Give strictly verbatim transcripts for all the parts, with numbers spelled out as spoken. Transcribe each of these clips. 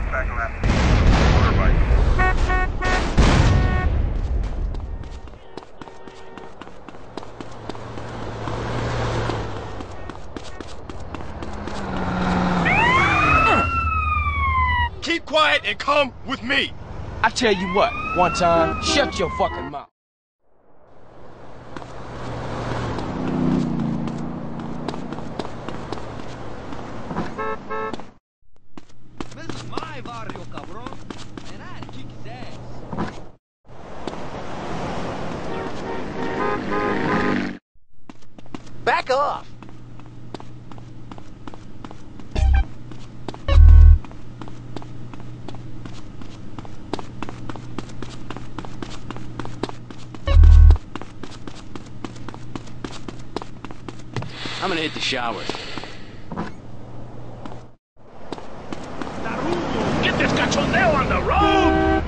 back left. Motorbike. Keep quiet and come with me. I tell you what, one time, shut your fucking mouth. This is my barrio, cabrón, and I'd kick his ass. Back off! I'm gonna hit the showers. Get this cachondeo on the road!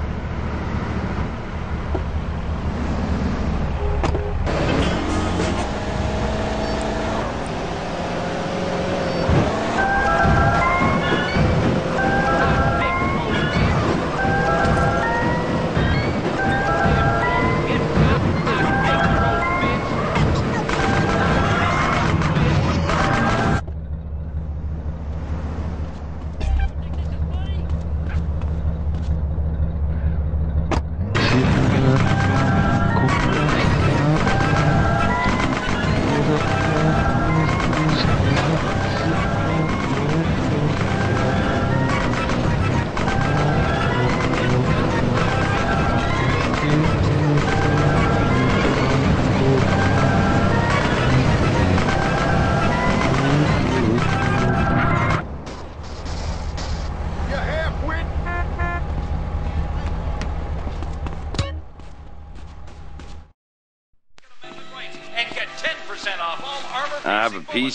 And get ten percent off all armor. I have a piece